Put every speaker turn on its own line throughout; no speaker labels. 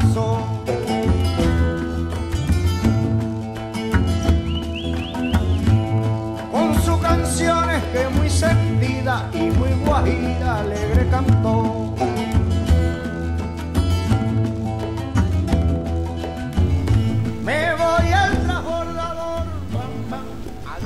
corazón. Con sus canciones que muy sentida y muy guajira alegre cantó. Me voy al transbordador a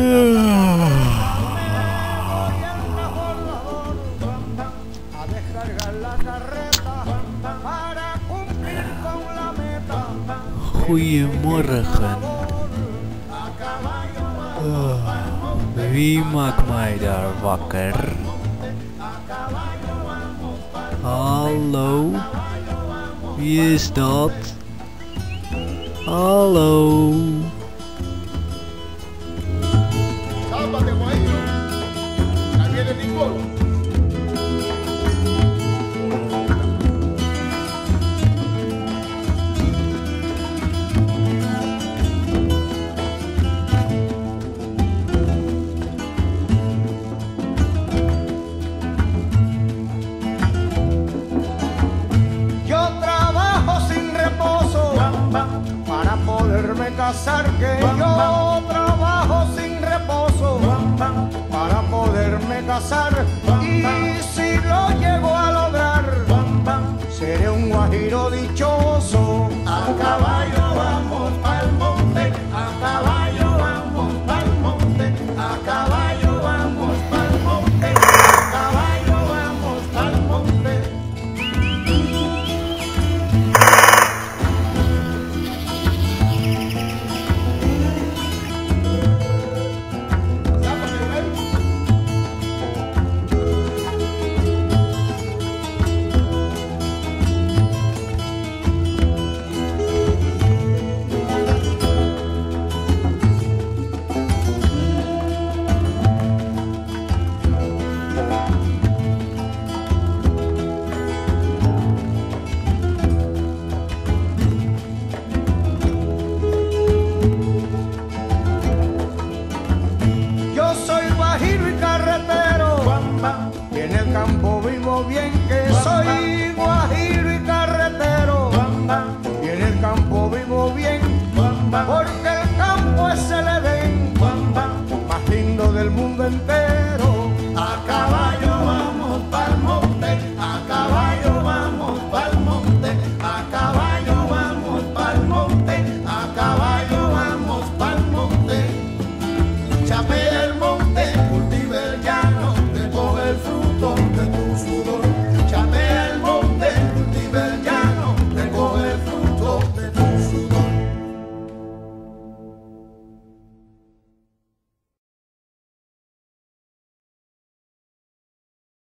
descargar la carreta para cumplir con la meta.
Goedemorgen. Wie maakt mij daar wakker? Hallo? Wie is dat? Hallo?
Tápate, maestro. Ahí viene Nicolo.
Yo trabajo sin reposo para poderme casar, que yo trabajo sin reposo para poderme casar.